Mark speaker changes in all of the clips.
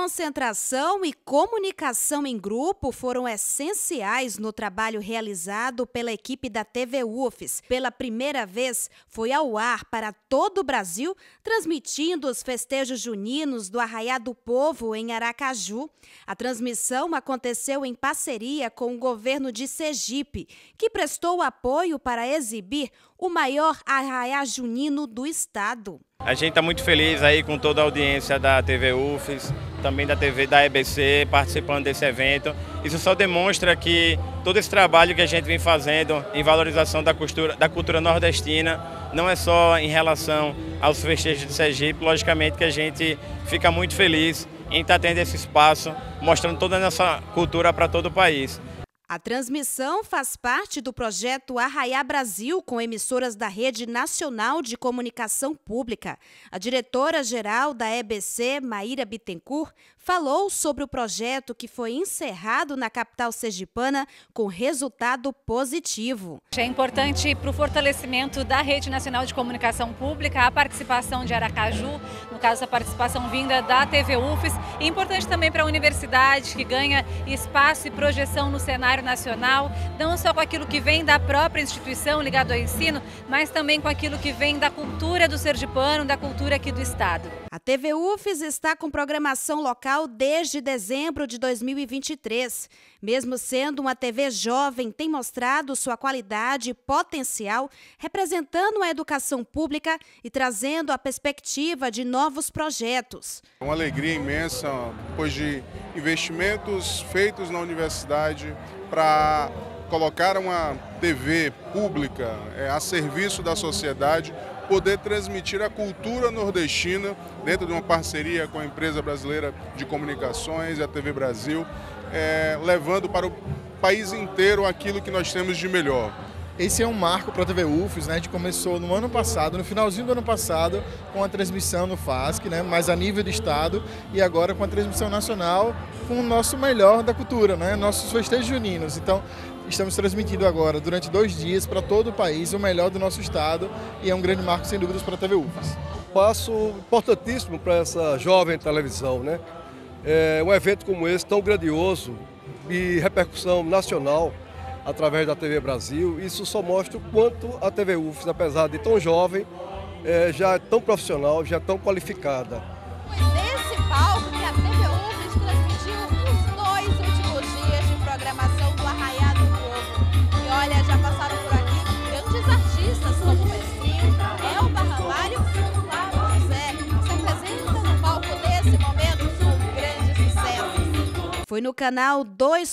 Speaker 1: Concentração e comunicação em grupo foram essenciais no trabalho realizado pela equipe da TV UFES. Pela primeira vez, foi ao ar para todo o Brasil, transmitindo os festejos juninos do Arraiá do Povo em Aracaju. A transmissão aconteceu em parceria com o governo de Sergipe, que prestou apoio para exibir o maior arraiá junino do estado.
Speaker 2: A gente está muito feliz aí com toda a audiência da TV UFES, também da TV da EBC, participando desse evento. Isso só demonstra que todo esse trabalho que a gente vem fazendo em valorização da cultura nordestina, não é só em relação aos festejos de Sergipe, logicamente que a gente fica muito feliz em estar tendo esse espaço, mostrando toda a nossa cultura para todo o país.
Speaker 1: A transmissão faz parte do projeto Arraiá Brasil, com emissoras da Rede Nacional de Comunicação Pública. A diretora-geral da EBC, Maíra Bittencourt, falou sobre o projeto que foi encerrado na capital sergipana com resultado positivo.
Speaker 3: É importante para o fortalecimento da Rede Nacional de Comunicação Pública a participação de Aracaju, no caso a participação vinda da TV UFES, e importante também para a universidade, que ganha espaço e projeção no cenário nacional, não só com aquilo que vem da própria instituição ligado ao ensino, mas também com aquilo que vem da cultura do sergipano, da cultura aqui do estado.
Speaker 1: A TV UFES está com programação local desde dezembro de 2023. Mesmo sendo uma TV jovem, tem mostrado sua qualidade e potencial, representando a educação pública e trazendo a perspectiva de novos projetos.
Speaker 4: É uma alegria imensa, depois de investimentos feitos na universidade para colocar uma TV pública a serviço da sociedade, poder transmitir a cultura nordestina dentro de uma parceria com a empresa brasileira de comunicações e a TV Brasil, levando para o país inteiro aquilo que nós temos de melhor.
Speaker 5: Esse é um marco para a TV UFES, né? A gente começou no ano passado, no finalzinho do ano passado, com a transmissão no FASC, né? Mas a nível de estado, e agora com a transmissão nacional, com o nosso melhor da cultura, né? Nossos festejos juninos. Então, estamos transmitindo agora, durante 2 dias, para todo o país, o melhor do nosso estado, e é um grande marco, sem dúvidas, para a TV UFES.
Speaker 6: Passo importantíssimo para essa jovem televisão, né? Um evento como esse, tão grandioso e repercussão nacional, através da TV Brasil, isso só mostra o quanto a TV UFES, apesar de tão jovem, já é tão profissional, já é tão qualificada.
Speaker 7: Foi nesse palco que a TV UFES transmitiu os 2 últimos dias de programação do Arraiá do Povo. E olha, já passaram por aqui grandes artistas como o Mestrinho, Elba Ramalho e o Flávio José, que se apresenta no palco nesse momento com grandes sucessos.
Speaker 1: Foi no canal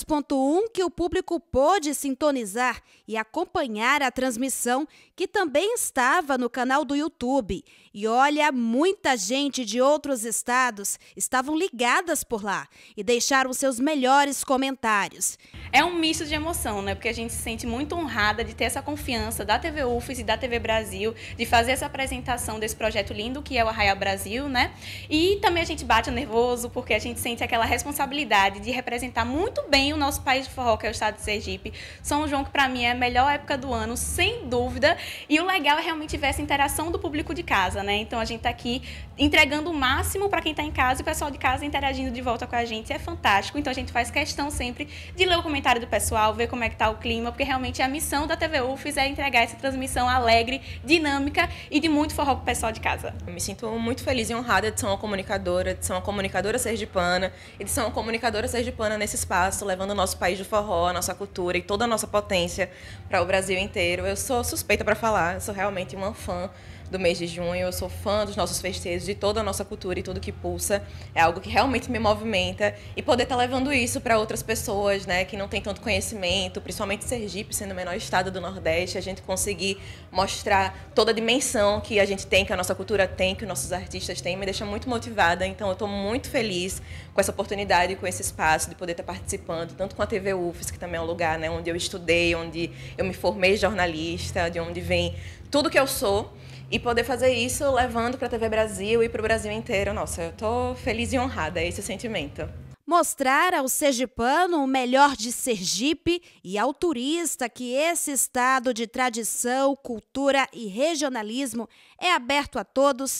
Speaker 1: 2.1 que o público pôde sintonizar e acompanhar a transmissão, que também estava no canal do YouTube. E olha, muita gente de outros estados estavam ligadas por lá e deixaram seus melhores comentários.
Speaker 8: É um misto de emoção, né? Porque a gente se sente muito honrada de ter essa confiança da TV UFES e da TV Brasil, de fazer essa apresentação desse projeto lindo que é o Arraiá Brasil, né? E também a gente bate nervoso porque a gente sente aquela responsabilidade de representar muito bem o nosso país de forró, que é o estado de Sergipe. São João, que para mim é a melhor época do ano, sem dúvida. E o legal é realmente ver essa interação do público de casa, né? Então a gente está aqui entregando o máximo para quem está em casa e o pessoal de casa interagindo de volta com a gente. É fantástico. Então a gente faz questão sempre de ler o comentário do pessoal, ver como é que está o clima, porque realmente a missão da TV UFES é entregar essa transmissão alegre, dinâmica e de muito forró para o pessoal de casa.
Speaker 9: Eu me sinto muito feliz e honrada de ser uma comunicadora sergipana e de ser uma comunicadora sergipana nesse espaço, levando o nosso país de forró, a nossa cultura e toda a nossa potência para o Brasil inteiro. Eu sou suspeita para falar, eu sou realmente uma fã do mês de junho, eu sou fã dos nossos festejos, de toda a nossa cultura e tudo que pulsa. É algo que realmente me movimenta, e poder estar levando isso para outras pessoas, né, que não têm tanto conhecimento, principalmente Sergipe, sendo o menor estado do Nordeste, a gente conseguir mostrar toda a dimensão que a gente tem, que a nossa cultura tem, que os nossos artistas têm, me deixa muito motivada. Então eu estou muito feliz com essa oportunidade, com esse espaço de poder estar participando, tanto com a TV UFES, que também é um lugar, né, onde eu estudei, onde eu me formei jornalista, de onde vem tudo que eu sou, e poder fazer isso levando para a TV Brasil e para o Brasil inteiro. Nossa, eu estou feliz e honrada, é esse o sentimento.
Speaker 1: Mostrar ao sergipano o melhor de Sergipe e ao turista que esse estado de tradição, cultura e regionalismo é aberto a todos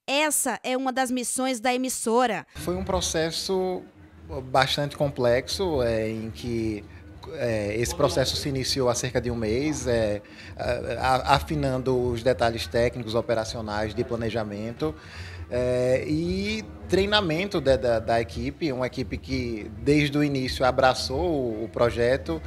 Speaker 1: Essa é uma das missões da emissora.
Speaker 10: Foi um processo bastante complexo, em que esse processo se iniciou há cerca de um mês, afinando os detalhes técnicos, operacionais, de planejamento e treinamento da equipe, uma equipe que desde o início abraçou o projeto,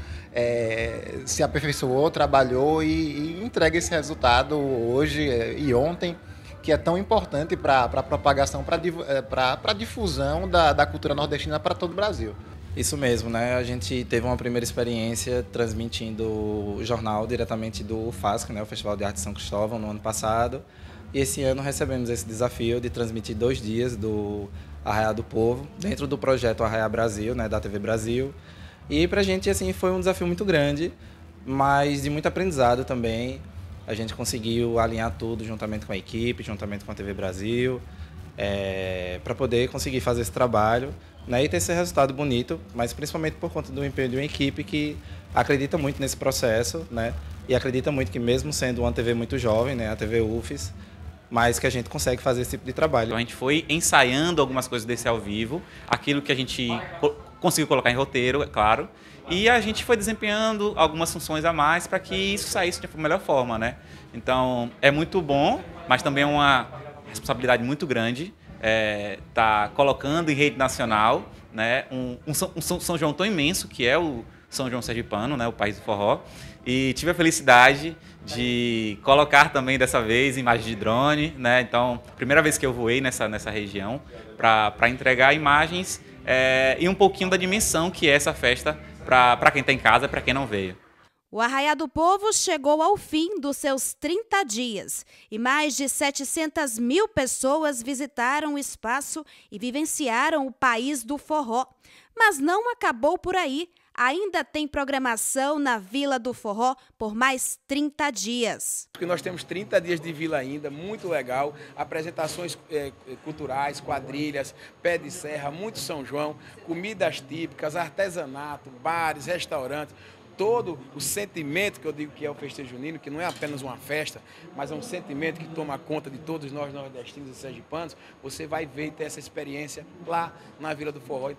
Speaker 10: se aperfeiçoou, trabalhou e entrega esse resultado hoje e ontem, que é tão importante para a propagação, para a difusão da cultura nordestina para todo o Brasil.
Speaker 11: Isso mesmo, né? A gente teve uma primeira experiência transmitindo o jornal diretamente do FASC, né? O Festival de Arte de São Cristóvão, no ano passado. E esse ano recebemos esse desafio de transmitir 2 dias do Arraiá do Povo, dentro do projeto Arraiá Brasil, né? Da TV Brasil. E para a gente, assim, foi um desafio muito grande, mas de muito aprendizado também. A gente conseguiu alinhar tudo juntamente com a equipe, juntamente com a TV Brasil, para poder conseguir fazer esse trabalho, né, e ter esse resultado bonito, mas principalmente por conta do empenho de uma equipe que acredita muito nesse processo, né, e acredita muito que mesmo sendo uma TV muito jovem, né, a TV UFES, mas que a gente consegue fazer esse tipo de trabalho.
Speaker 12: Então, a gente foi ensaiando algumas coisas desse ao vivo, aquilo que a gente conseguiu colocar em roteiro, é claro, e a gente foi desempenhando algumas funções a mais para que isso saísse de uma melhor forma, né? Então, é muito bom, mas também é uma responsabilidade muito grande tá colocando em rede nacional, né, um São João tão imenso que é o São João Sergipano, né, o país do forró. E tive a felicidade de colocar também dessa vez imagens de drone, né? Então, primeira vez que eu voei nessa região para entregar imagens e um pouquinho da dimensão que é essa festa para quem está em casa, para quem não veio.
Speaker 1: O Arraiá do Povo chegou ao fim dos seus 30 dias e mais de 700 mil pessoas visitaram o espaço e vivenciaram o país do forró. Mas não acabou por aí. Ainda tem programação na Vila do Forró por mais 30 dias.
Speaker 13: Porque nós temos 30 dias de vila ainda, muito legal. Apresentações culturais, quadrilhas, pé de serra, muito São João, comidas típicas, artesanato, bares, restaurantes. Todo o sentimento que eu digo que é o festejo junino, que não é apenas uma festa, mas é um sentimento que toma conta de todos nós nordestinos e sergipanos, você vai ver e ter essa experiência lá na Vila do Forró.